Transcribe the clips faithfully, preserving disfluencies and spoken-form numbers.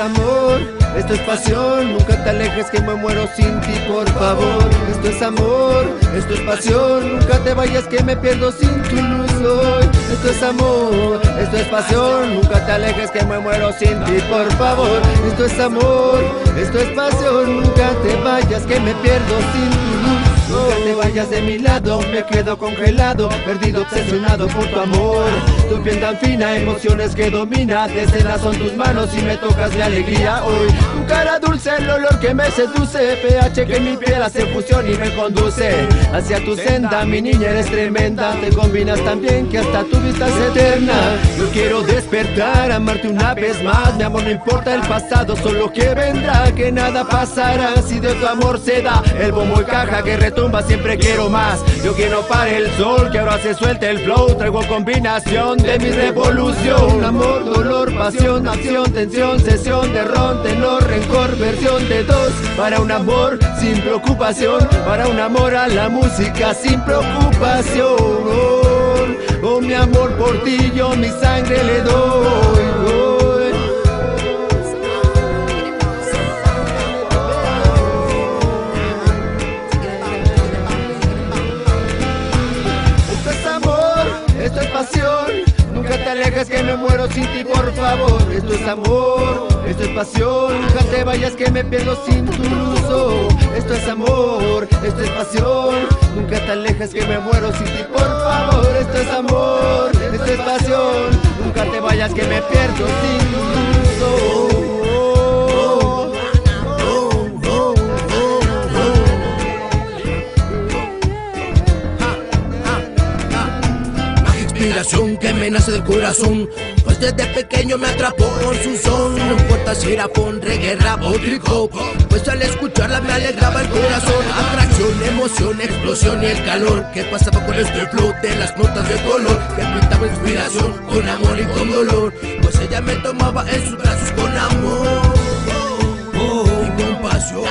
amor, esto es pasión, nunca te alejes que me muero sin ti, por favor. Esto es amor, esto es pasión, nunca te vayas que me pierdo sin tu luz hoy. Esto es amor, esto es pasión, nunca te alejes que me muero sin ti, por favor. Esto es amor, esto es pasión, nunca te vayas que me pierdo sin tu luz. Nunca te vayas de mi lado, me quedo congelado, perdido, obsesionado por tu amor. Tu piel tan fina, emociones que domina, decenas son tus manos y me tocas la alegría hoy. Tu cara dulce, el olor que me seduce, pH que mi piel hace fusión y me conduce hacia tu senda. Mi niña eres tremenda, te combinas tan bien que hasta tu vista es eterna. Yo quiero despertar, amarte una vez más, mi amor no importa el pasado, solo que vendrá, que nada pasará si de tu amor se da el bombo y caja que retumba, siempre quiero más. Yo quiero para el sol, que ahora se suelte el flow, traigo combinación de mi revolución. Amor, dolor, pasión, acción, tensión, sesión de ron, tenor, rencor, versión de dos. Para un amor sin preocupación, para un amor a la música sin preocupación. Oh, mi amor por ti yo mi sangre le doy. Oh. Esto es pasión, nunca te alejes que me muero sin ti, por favor. Esto es amor, esto es pasión, nunca te vayas que me pierdo sin tu luz. Oh, esto es amor, esto es pasión, nunca te alejes que me muero sin ti, por favor. Esto es amor, esto es pasión, nunca te vayas que me pierdo sin tu luz. Oh. Que me nace del corazón, pues desde pequeño me atrapó con su son. No importa si era pon, reggae, rap o trip hop, pues al escucharla me alegraba el corazón. Atracción, emoción, explosión y el calor que pasaba con este flow de las notas de color, que pintaba inspiración con amor y con dolor, pues ella me tomaba en sus brazos con amor y compasión.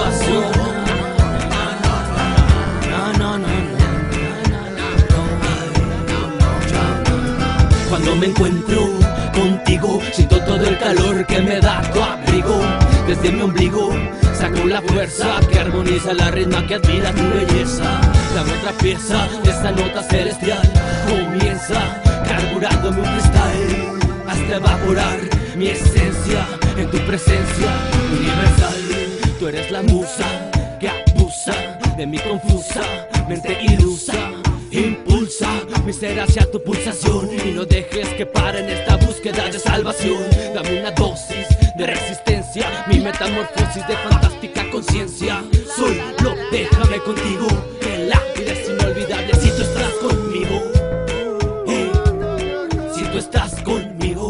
Cuando me encuentro contigo, siento todo el calor que me da tu abrigo. Desde mi ombligo saco la fuerza que armoniza la ritma que admira tu belleza. Dame otra pieza de esta nota celestial, comienza carburándome un freestyle hasta evaporar mi esencia en tu presencia universal. Tú eres la musa que abusa de mi confusa mente ilusa. Impulsa mi ser hacia tu pulsación y no dejes que pare en esta búsqueda de salvación. Dame una dosis de resistencia, mi metamorfosis de fantástica conciencia. Solo déjame contigo, que la vida es inolvidable si tú estás conmigo. Hey, si tú estás conmigo.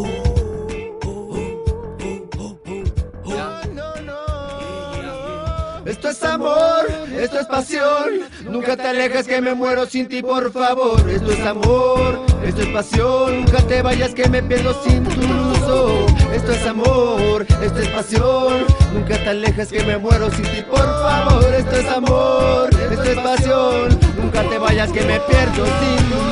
Esto es amor, esto es pasión, nunca te alejes que me muero sin ti, por favor. Esto es amor, esto es pasión, nunca te vayas que me pierdo sin tu luz. Oh, esto es amor, esto es pasión, nunca te alejes que me muero sin ti, por favor. Esto es amor, esto es pasión, nunca te vayas que me pierdo sin tu luz.